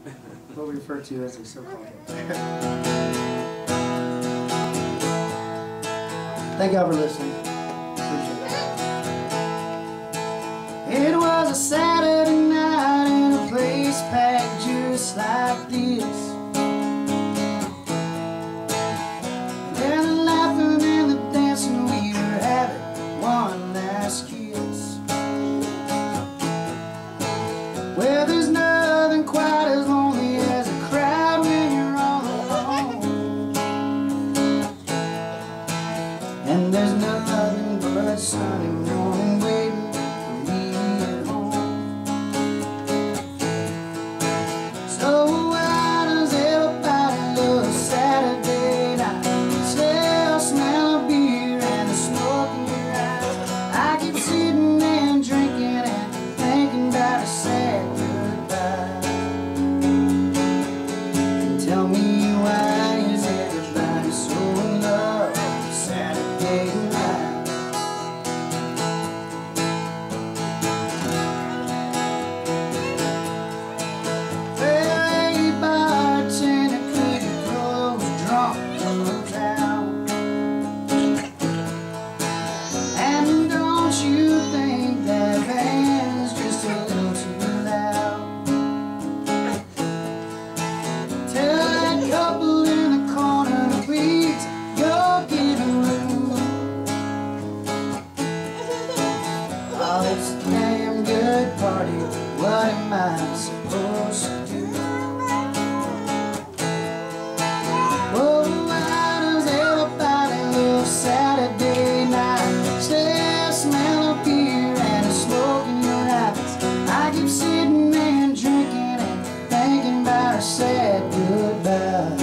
what we refer to as a so-called. Thank y'all for listening. Appreciate it. It was a Saturday night in a place packed just like this. And the laughing and the dancing, we were having one last kiss. Well, there's nothing quite as lonely as a crowd when you're all alone. And there's nothing but sunny morning waiting for me at home. So why does everybody love Saturday night? Still smell of beer and the smoke in your eyes. I keep sitting and drinking and thinking about a sad goodbye. Tell me, why is everybody so in love with Saturday night? Well, hey bartender, could you throw those drunk girls out? And don't you think that band's just a little too loud? Tell that couple in the corner to please go get a room. Oh, it's a damn good party. What am I supposed to do? Oh, why does everybody love Saturday night? Still smell of beer and the smoke in your eyes. I keep sitting and drinking and thinking about a sad goodbye.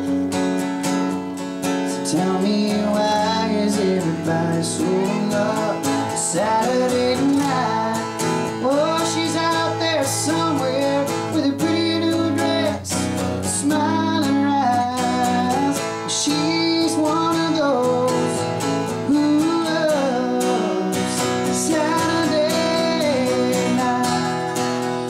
So tell me, why is everybody so in love with Saturday night? Oh, she's out there somewhere with a pretty new dress, a smile in her eyes. She's one of those who loves Saturday night.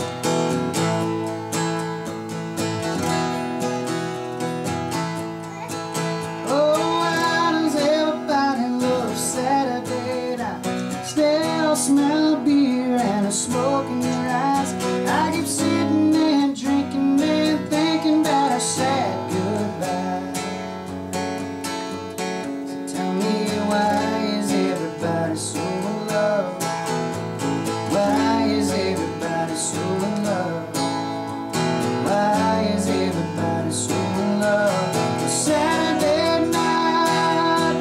Oh, why does everybody love Saturday night? Still smell of beer and a smoke in your eyes. I keep sitting and drinking and thinking about a sad goodbye. So tell me, why is everybody so in love? Why is everybody so in love? Why is everybody so in love with Saturday night?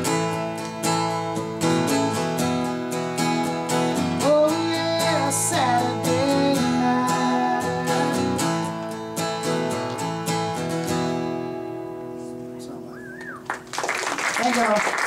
Oh yeah, Saturday night. Something like that. Thank y'all.